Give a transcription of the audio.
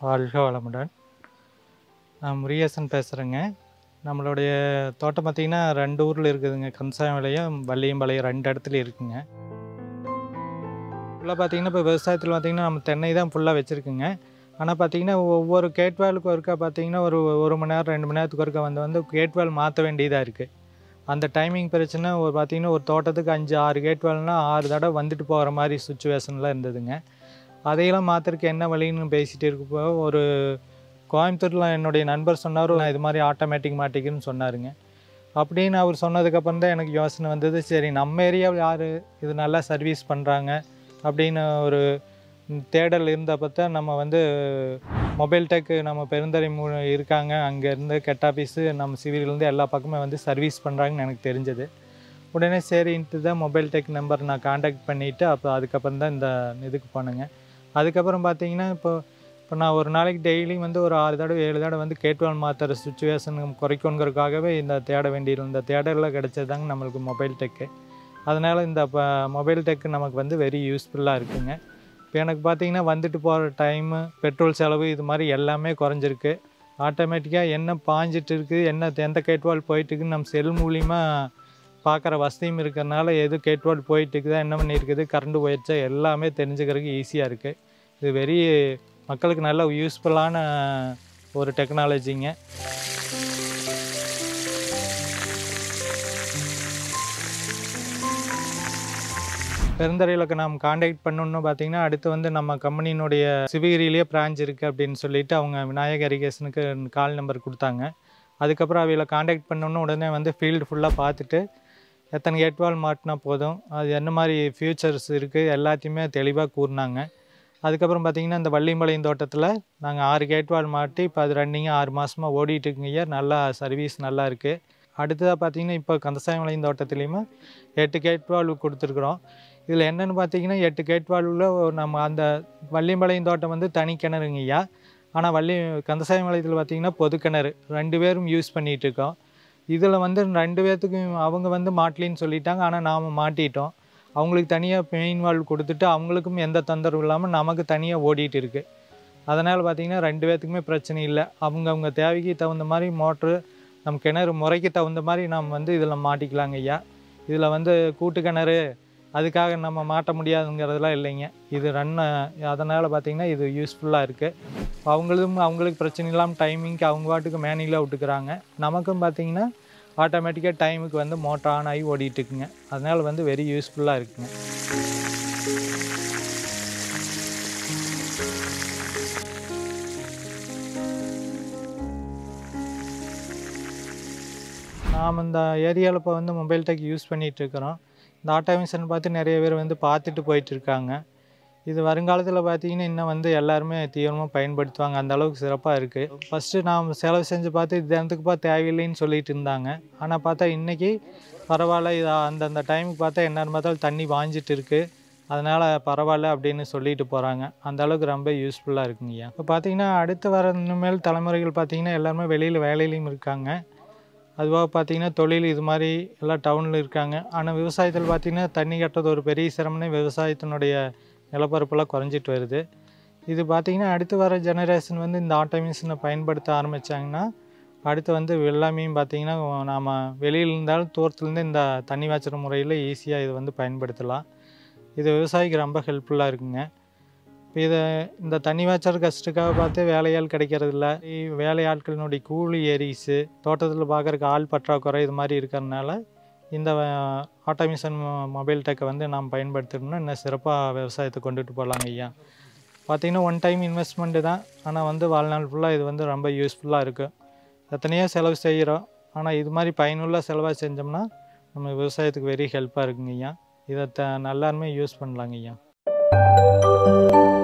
வாழ்க வளமுடன். நான் முருகேசன் பேசுகிறேங்க. நம்மளுடைய தோட்டம் பார்த்திங்கன்னா 2 ஊரில் இருக்குதுங்க. கந்தசாமிலையும் வள்ளியம் பாளையம் 2 இடத்துல இருக்குங்க. ஃபுல்லாக பார்த்திங்கன்னா இப்போ விவசாயத்தில் பார்த்திங்கன்னா நம்ம தென்னை தான் ஃபுல்லாக வச்சுருக்குங்க. ஆனால் பார்த்திங்கன்னா ஒவ்வொரு கேட்வாலுக்கு ஒருக்கா பார்த்திங்கன்னா ஒரு மணி நேரம் 2 மணி நேரத்துக்கு ஒருக்கா வந்து கேட்வால் மாற்ற வேண்டியதாக இருக்குது. அந்த டைமிங் பிரச்சனை பார்த்திங்கன்னா ஒரு தோட்டத்துக்கு 5-6 கேட்வால்னால் 6 தடவை வந்துட்டு போகிற மாதிரி சுச்சுவேஷன்லாம் இருந்ததுங்க. அதையெல்லாம் மாற்றுறதுக்கு என்ன வழின்னு பேசிகிட்டு இருக்கப்போ ஒரு கோயம்புத்தூரில் என்னுடைய நண்பர் சொன்னார், நான் இது மாதிரி ஆட்டோமேட்டிக் மாட்டிக்குன்னு சொன்னாருங்க. அப்படின்னு அவர் சொன்னதுக்கப்புறம் தான் எனக்கு யோசனை வந்தது, சரி நம்ம ஏரியாவில் யார் இது நல்லா சர்வீஸ் பண்ணுறாங்க அப்படின்னு ஒரு தேடல் இருந்தப்போ தான் நம்ம வந்து மொபைல்டெக் நம்ம பெருந்தரை இருக்காங்க, அங்கேருந்து ஹெட் ஆஃபீஸு நம்ம சிவிலேருந்து எல்லா பக்கமே வந்து சர்வீஸ் பண்ணுறாங்கன்னு எனக்கு தெரிஞ்சது. உடனே சரின்ட்டு தான் மொபைல்டெக் நம்பர் நான் காண்டாக்ட் பண்ணிவிட்டு அதுக்கப்புறம் தான் இந்த இதுக்கு போனேங்க. அதுக்கப்புறம் பார்த்தீங்கன்னா இப்போ நான் ஒரு நாளைக்கு டெய்லியும் வந்து ஒரு 6 தடவை 7 தடவை வந்து கேட்வால் மாற்றுற சுச்சுவேஷன் குறைக்கணுங்கிறதுக்காகவே இந்த தேட வேண்டியது, இந்த தேடலில் கிடச்சது தாங்க நம்மளுக்கு மொபைல்டெக்கு. அதனால் இந்த மொபைல்டெக் நமக்கு வந்து வெரி யூஸ்ஃபுல்லாக இருக்குங்க. இப்போ எனக்கு பார்த்திங்கன்னா வந்துட்டு போகிற டைமு, பெட்ரோல் செலவு இது மாதிரி எல்லாமே குறைஞ்சிருக்கு. ஆட்டோமேட்டிக்காக என்ன பாஞ்சிட்டு இருக்குது, எந்த கேட்வால் போயிட்டுருக்குன்னு நம்ம செல் மூலிமா பார்க்குற வசதியும் இருக்கிறதுனால எது கேட்வால் போயிட்டுருக்குதா, என்ன பண்ணியிருக்குது, கரண்ட் போயிடுச்சா எல்லாமே தெரிஞ்சுக்கிறதுக்கு ஈஸியாக இருக்குது. இது வெரி மக்களுக்கு நல்ல யூஸ்ஃபுல்லான ஒரு டெக்னாலஜிங்க. பெருந்தரையில் நாம் காண்டாக்ட் பண்ணணுன்னு பார்த்திங்கன்னா அடுத்து வந்து நம்ம கம்பெனியினுடைய சிவகிரியிலேயே பிரான்ச் இருக்குது அப்படின்னு சொல்லிவிட்டு அவங்க விநாயகர் இரிகேஷனுக்கு கால் நம்பர் கொடுத்தாங்க. அதுக்கப்புறம் அவையில் காண்டாக்ட் பண்ணோன்னு உடனே வந்து ஃபீல்டு ஃபுல்லாக பார்த்துட்டு எத்தனை கேட்வால் மாட்டினா போதும், அது என்ன மாதிரி ஃபியூச்சர்ஸ் இருக்குது எல்லாத்தையுமே தெளிவாக கூறினாங்க. அதுக்கப்புறம் பார்த்திங்கன்னா இந்த வள்ளியம்பாளையம் தோட்டத்தில் நாங்கள் 6 கேட்வால் மாட்டி இப்போ அது ரன்னிங்காக 6 மாதமாக ஓடிட்டுருக்குங்க. நல்லா சர்வீஸ் நல்லா இருக்குது. அடுத்ததாக பார்த்திங்கன்னா இப்போ கந்தசாமிபாளையம் தோட்டத்துலேயுமே 8 கேட்வால் கொடுத்துருக்குறோம். இதில் என்னென்னு பார்த்திங்கன்னா 8 கேட்வாலில் நம்ம அந்த வள்ளியம்பாளையம் தோட்டம் வந்து தனி கிணறுங்கய்யா. ஆனால் கந்தசாமிபாளையத்தில் பார்த்திங்கன்னா பொது கிணறு 2 பேரும் யூஸ் பண்ணிகிட்ருக்கோம். இதில் வந்து 2 பேர்த்துக்கும் அவங்க வந்து மாட்டலின்னு சொல்லிட்டாங்க, ஆனால் நாம் மாட்டிட்டோம். அவங்களுக்கு தனியாக மெயின் வால்வ் கொடுத்துட்டு அவங்களுக்கும் எந்த தொந்தரவும் இல்லாமல் நமக்கு தனியாக ஓடிட்டு இருக்குது. அதனால் பார்த்திங்கன்னா 2 பேர்த்துக்குமே பிரச்சனை இல்லை. அவங்க தேவைக்கு தகுந்த மாதிரி மோட்ரு நம்ம கிணறு முறைக்கு தகுந்த மாதிரி நம்ம வந்து இதில் மாட்டிக்கலாங்க ஐயா. இதில் வந்து கூட்டு கிணறு அதுக்காக நம்ம மாட்ட முடியாதுங்கிறதுலாம் இல்லைங்க. இது அதனால் பார்த்திங்கன்னா இது யூஸ்ஃபுல்லாக இருக்குது. அவங்களுக்கு பிரச்சனை இல்லாமல் டைமிங்க்கு அவங்க பாட்டுக்கு மேனுவலாக விட்டுக்கிறாங்க. நமக்கும் பார்த்திங்கன்னா ஆட்டோமேட்டிக்காக டைமுக்கு வந்து மோட்டர் ஆன் ஆகி ஓடிட்டுருக்குங்க. அதனால் வந்து வெரி யூஸ்ஃபுல்லாக இருக்குங்க. நாம் இந்த ஏரியாவில் இப்போ வந்து மொபைல்டெக் யூஸ் பண்ணிகிட்ருக்குறோம். இந்த ஆட்டோமேஷன் பார்த்து நிறைய பேர் வந்து பார்த்துட்டு போயிட்டுருக்காங்க. இது வருங்காலத்தில் பார்த்திங்கன்னா இன்னும் வந்து எல்லாருமே தீவிரமாக பயன்படுத்துவாங்க. அந்த அளவுக்கு சிறப்பாக இருக்குது. ஃபஸ்ட்டு நாம் செலவு செஞ்சு பார்த்து இது எனத்துக்குப்பா தேவையில்லைன்னு சொல்லிட்டு இருந்தாங்க. ஆனால் பார்த்தா இன்றைக்கி பரவாயில்ல, இது அந்தந்த டைமுக்கு பார்த்தா என்னென்னு பார்த்தாலும் தண்ணி வாஞ்சிட்டு இருக்குது, அதனால் பரவாயில்ல அப்படின்னு சொல்லிட்டு போகிறாங்க. அந்த அளவுக்கு ரொம்ப யூஸ்ஃபுல்லாக இருக்குங்கய்யா. இப்போ பார்த்திங்கன்னா அடுத்து வர இனிமேல் தலைமுறைகள் பார்த்திங்கன்னா எல்லாருமே வெளியில் வேலையிலையும் இருக்காங்க. அதுவாக பார்த்திங்கன்னா தொழில் இது மாதிரி எல்லாம் டவுனில் இருக்காங்க. ஆனால் விவசாயத்தில் பார்த்திங்கன்னா தண்ணி கட்டுறது ஒரு பெரிய சிரமம்னு விவசாயத்தினுடைய நிலப்பரப்பெல்லாம் குறைஞ்சிட்டு வருது. இது பார்த்திங்கன்னா அடுத்து வர ஜெனரேஷன் வந்து இந்த ஆட்டோமேஷனை பயன்படுத்த ஆரம்பித்தாங்கன்னா அடுத்து வந்து எல்லாமே பார்த்திங்கன்னா நாம் வெளியில் இருந்தாலும் தூரத்துலேருந்து இந்த தண்ணி வாய்ச்சுற முறையில் ஈஸியாக இதை வந்து பயன்படுத்தலாம். இது விவசாயிக்கு ரொம்ப ஹெல்ப்ஃபுல்லாக இருக்குங்க. இப்போ இந்த தண்ணி வாய்ச்சல் கஷ்டத்துக்காக பார்த்து வேலையாள் கிடைக்கிறதில்ல. வேலையாட்களினுடைய கூலி ஏரிஸு, தோட்டத்தில் பார்க்குறக்கு ஆள் பற்றாக்குறை இது மாதிரி இருக்கிறதுனால இந்த ஆட்டோமேஷன் மொபைல்டெக்கை வந்து நாம் பயன்படுத்தணும்னா இன்னும் சிறப்பாக விவசாயத்தை கொண்டுட்டு போகலாங்க ஐயா. பார்த்திங்கன்னா ஒன் டைம் இன்வெஸ்ட்மெண்ட்டு தான், ஆனால் வந்து வாழ்நாள் ஃபுல்லாக இது வந்து ரொம்ப யூஸ்ஃபுல்லாக இருக்குது. எத்தனையோ செலவு செய்கிறோம், ஆனால் இது மாதிரி பயனுள்ள செலவாக செஞ்சோம்னா நம்ம விவசாயத்துக்கு வெரி ஹெல்ப்பாக இருக்குங்க ஐயா. இதை எல்லாருமே யூஸ் பண்ணலாங்க ஐயா.